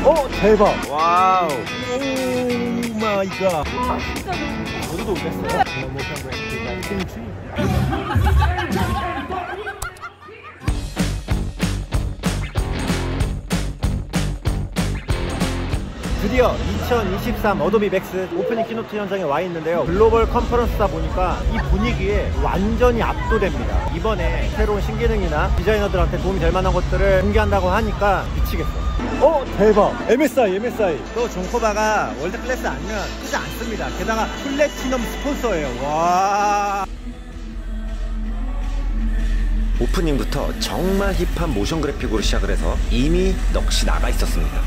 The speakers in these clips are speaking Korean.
대박. 와우. 오 마이 갓. 진짜 너무 저도 오겠어요. 드디어 2023 어도비 맥스 오프닝 키노트 현장에 와 있는데요. 글로벌 컨퍼런스다 보니까 이 분위기에 완전히 압도됩니다. 이번에 새로운 신기능이나 디자이너들한테 도움이 될 만한 것들을 공개한다고 하니까 미치겠어. 대박. MSI. 또 존코바가 월드 클래스 아니면 쓰지 않습니다. 게다가 플래티넘 스폰서예요. 와. 오프닝부터 정말 힙한 모션 그래픽으로 시작을 해서 이미 넋이 나가 있었습니다.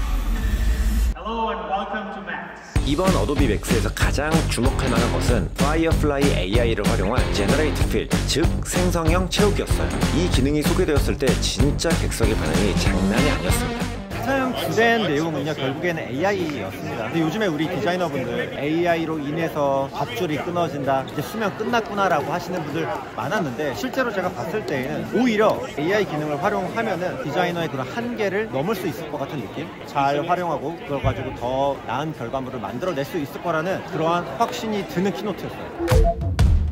이번 어도비 맥스에서 가장 주목할 만한 것은 파이어플라이 AI를 활용한 제너레이트 필드, 즉 생성형 채우기였어요. 이 기능이 소개되었을 때 진짜 객석의 반응이 장난이 아니었습니다. 가장 주된 내용은요, 결국에는 AI였습니다. 근데 요즘에 우리 디자이너분들 AI로 인해서 밧줄이 끊어진다, 이제 수명 끝났구나라고 하시는 분들 많았는데, 실제로 제가 봤을 때에는 오히려 AI 기능을 활용하면은 디자이너의 그런 한계를 넘을 수 있을 것 같은 느낌? 잘 활용하고 그걸 가지고 더 나은 결과물을 만들어낼 수 있을 거라는 그러한 확신이 드는 키노트였어요.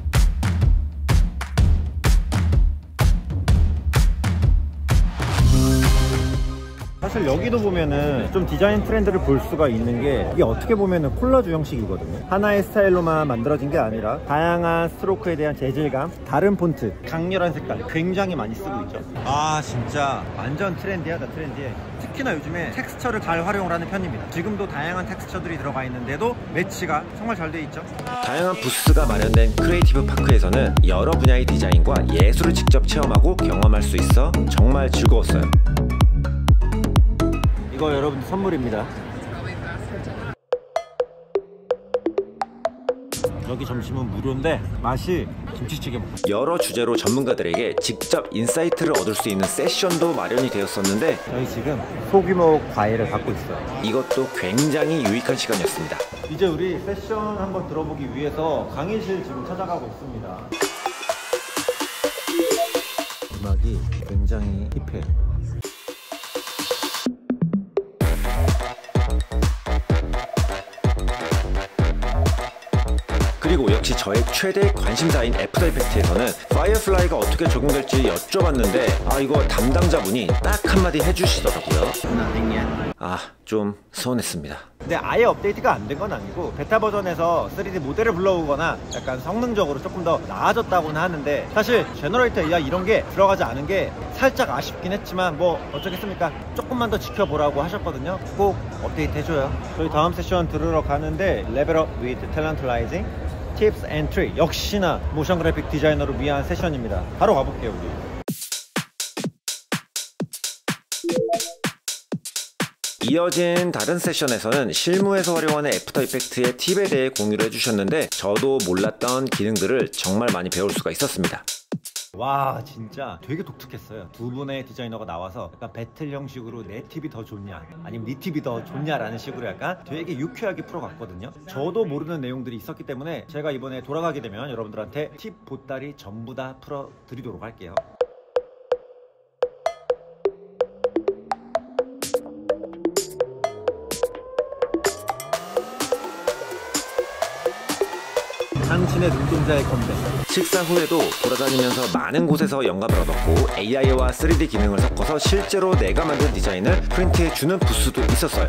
사실 여기도 보면은 좀 디자인 트렌드를 볼 수가 있는 게, 이게 어떻게 보면은 콜라주 형식이거든요. 하나의 스타일로만 만들어진 게 아니라 다양한 스트로크에 대한 재질감, 다른 폰트, 강렬한 색깔 굉장히 많이 쓰고 있죠. 아 진짜 완전 트렌디하다. 트렌디해. 특히나 요즘에 텍스처를 잘 활용을 하는 편입니다. 지금도 다양한 텍스처들이 들어가 있는데도 매치가 정말 잘 돼 있죠. 다양한 부스가 마련된 크리에이티브 파크에서는 여러 분야의 디자인과 예술을 직접 체험하고 경험할 수 있어 정말 즐거웠어요. 이거 여러분들 선물입니다. 여기 점심은 무료인데 맛이 김치찌개 먹어요. 여러 주제로 전문가들에게 직접 인사이트를 얻을 수 있는 세션도 마련이 되었었는데, 저희 지금 소규모 과외를 받고 있어요. 이것도 굉장히 유익한 시간이었습니다. 이제 우리 세션 한번 들어보기 위해서 강의실 지금 찾아가고 있습니다. 음악이 굉장히 힙해요. 그리고 역시 저의 최대 관심사인 애프터 이펙트에서는 파이어플라이가 어떻게 적용될지 여쭤봤는데, 이거 담당자분이 딱 한마디 해주시더라고요. 좀 서운했습니다. 근데 아예 업데이트가 안 된 건 아니고, 베타 버전에서 3D 모델을 불러오거나 약간 성능적으로 조금 더 나아졌다고는 하는데, 사실 제너레이터 AI 이런 게 들어가지 않은 게 살짝 아쉽긴 했지만 뭐 어쩌겠습니까. 조금만 더 지켜보라고 하셨거든요. 꼭 업데이트 해줘요. 저희 다음 세션 들으러 가는데, 레벨업 with tantalizing tips and tricks, 역시나 모션 그래픽 디자이너를 위한 세션입니다. 바로 가볼게요. 우리 이어진 다른 세션에서는 실무에서 활용하는 애프터 이펙트의 팁에 대해 공유를 해주셨는데, 저도 몰랐던 기능들을 정말 많이 배울 수가 있었습니다. 와 진짜 되게 독특했어요. 두 분의 디자이너가 나와서 약간 배틀 형식으로 내 팁이 더 좋냐 아니면 네 팁이 더 좋냐라는 식으로 약간 되게 유쾌하게 풀어갔거든요. 저도 모르는 내용들이 있었기 때문에 제가 이번에 돌아가게 되면 여러분들한테 팁 보따리 전부 다 풀어드리도록 할게요. 당신의 눈동자의 건배. 식사 후에도 돌아다니면서 많은 곳에서 영감을 얻었고, AI와 3D 기능을 섞어서 실제로 내가 만든 디자인을 프린트해주는 부스도 있었어요.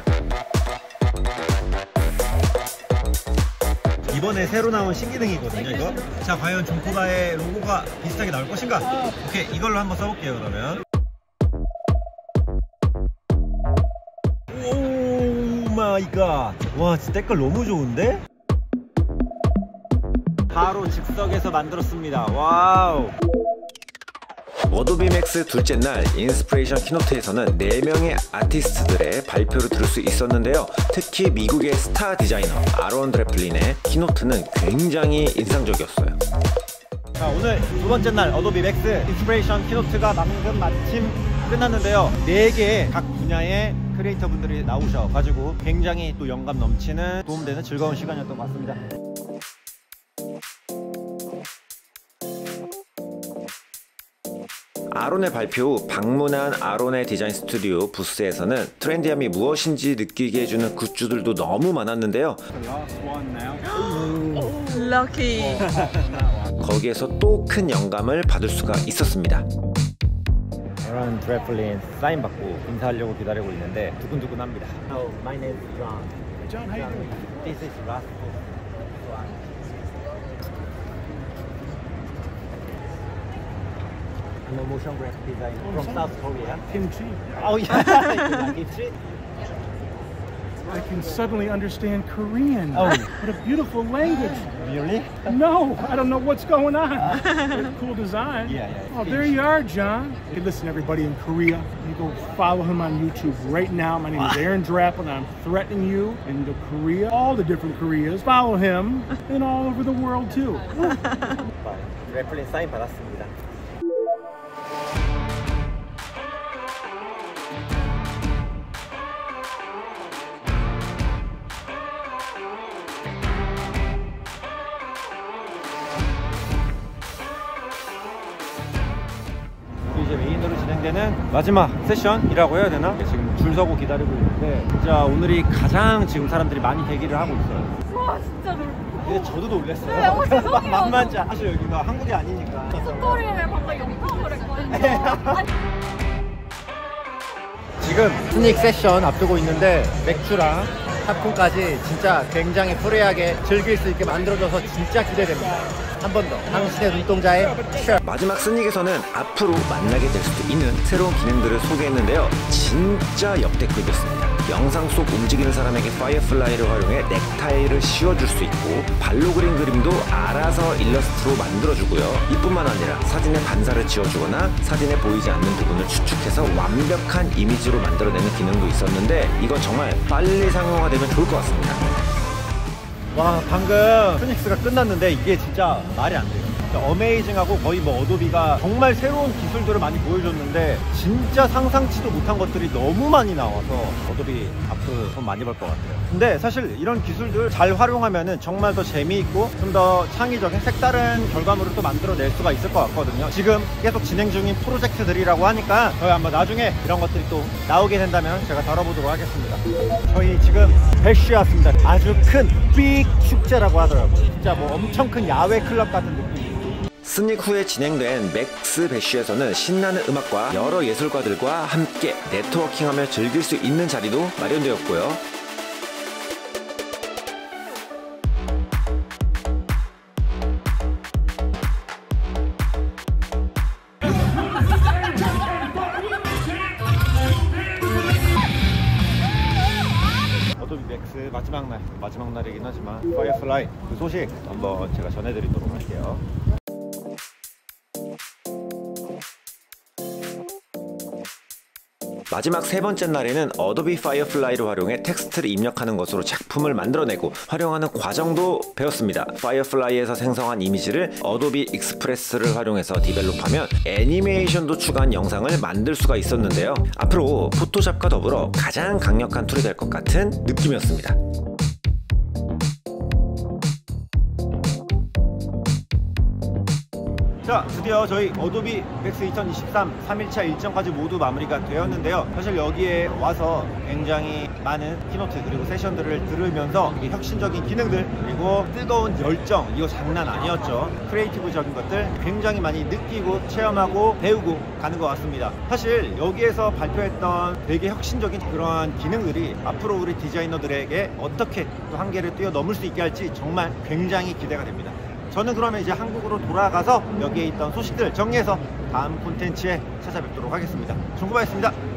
이번에 새로 나온 신기능이거든요 이거. 자 과연 존코바의 로고가 비슷하게 나올 것인가. 오케이, 이걸로 한번 써볼게요. 그러면 오 마이 갓. 와 진짜 색깔 너무 좋은데? 바로 즉석에서 만들었습니다. 와우. 어도비 맥스 둘째 날 인스피레이션 키노트에서는 4명의 아티스트들의 발표를 들을 수 있었는데요. 특히 미국의 스타 디자이너 아론 드래플린의 키노트는 굉장히 인상적이었어요. 자, 오늘 두 번째 날 어도비 맥스 인스피레이션 키노트가 방금 마침 끝났는데요. 4개의 각 분야의 크리에이터 분들이 나오셔가지고 굉장히 또 영감 넘치는 도움되는 즐거운 시간이었던 것 같습니다. 아론의 발표 후 방문한 아론의 디자인 스튜디오 부스에서는 트렌디함이 무엇인지 느끼게 해주는 굿즈들도 너무 많았는데요. Lucky. 거기에서 또 큰 영감을 받을 수가 있었습니다. 아론 드래플린 사인 받고 인사하려고 기다리고 있는데 두근두근합니다. Hello, my name is John. John, how you doing? This is Rasmus. I'm a motion graphic designer from South Korea. Kimchi. Oh yeah, kimchi. I can suddenly understand Korean. Oh. What a beautiful language. Really? No, I don't know what's going on. Cool design. Yeah. Oh, there you are, John. Hey, listen, everybody in Korea, you go follow him on YouTube right now. My name is Aaron Draplin. I'm threatening you in the Korea, all the different Koreas. Follow him and all over the world too. 드래플린 사인 받았습니다. 이제 메인으로 진행되는 마지막 세션이라고 해야 되나? 지금 줄 서고 기다리고 있는데 진짜 오늘이 가장 지금 사람들이 많이 대기를 하고 있어요. 와 진짜 놀. 근데 저도 놀랐어요. 네, 죄송해요. 만만치 사실 여기가 한국이 아니니까. 스토리를 방금 영상을 했거든요. 지금 스닉 세션 앞두고 있는데 맥주랑 팝콘까지 진짜 굉장히 프리하게 즐길 수 있게 만들어져서 진짜 기대됩니다. 한 번 더 당신의 눈동자에 쉐어. 마지막 스닉에서는 앞으로 만나게 될 수도 있는 새로운 기능들을 소개했는데요. 진짜 역대급이었습니다. 영상 속 움직이는 사람에게 파이어플라이를 활용해 넥타이를 씌워줄 수 있고 발로 그린 그림도 알아서 일러스트로 만들어주고요. 이뿐만 아니라 사진에 반사를 지어주거나 사진에 보이지 않는 부분을 추측해서 완벽한 이미지로 만들어내는 기능도 있었는데 이건 정말 빨리 상용화되면 좋을 것 같습니다. 와, 방금 스닉스가 끝났는데 이게 진짜 말이 안 돼요. 어메이징하고 거의 뭐 어도비가 정말 새로운 기술들을 많이 보여줬는데 진짜 상상치도 못한 것들이 너무 많이 나와서 어도비 앞으로 돈 많이 벌 것 같아요. 근데 사실 이런 기술들 잘 활용하면은 정말 더 재미있고 좀 더 창의적인 색다른 결과물을 또 만들어낼 수가 있을 것 같거든요. 지금 계속 진행 중인 프로젝트들이라고 하니까 저희 한번 나중에 이런 것들이 또 나오게 된다면 제가 다뤄보도록 하겠습니다. 저희 지금 배쉬에 왔습니다. 아주 큰 빅 축제라고 하더라고요. 진짜 뭐 엄청 큰 야외 클럽 같은 느낌. 스닉 후에 진행된 맥스 배쉬에서는 신나는 음악과 여러 예술가들과 함께 네트워킹하며 즐길 수 있는 자리도 마련되었고요. 어도비 맥스 마지막 날이긴 하지만 파이어플라이 그 소식 한번 제가 전해드리도록 할게요. 마지막 세 번째 날에는 어도비 파이어플라이를 활용해 텍스트를 입력하는 것으로 작품을 만들어내고 활용하는 과정도 배웠습니다. 파이어플라이에서 생성한 이미지를 어도비 익스프레스를 활용해서 디벨롭하면 애니메이션도 추가한 영상을 만들 수가 있었는데요. 앞으로 포토샵과 더불어 가장 강력한 툴이 될 것 같은 느낌이었습니다. 자, 드디어 저희 어도비 맥스 2023 3일차 일정까지 모두 마무리가 되었는데요. 사실 여기에 와서 굉장히 많은 키노트 그리고 세션들을 들으면서 이게 혁신적인 기능들 그리고 뜨거운 열정, 이거 장난 아니었죠. 크리에이티브적인 것들 굉장히 많이 느끼고 체험하고 배우고 가는 것 같습니다. 사실 여기에서 발표했던 되게 혁신적인 그러한 기능들이 앞으로 우리 디자이너들에게 어떻게 또 한계를 뛰어넘을 수 있게 할지 정말 굉장히 기대가 됩니다. 저는 그러면 이제 한국으로 돌아가서 여기에 있던 소식들 정리해서 다음 콘텐츠에 찾아뵙도록 하겠습니다. 정구바였습니다.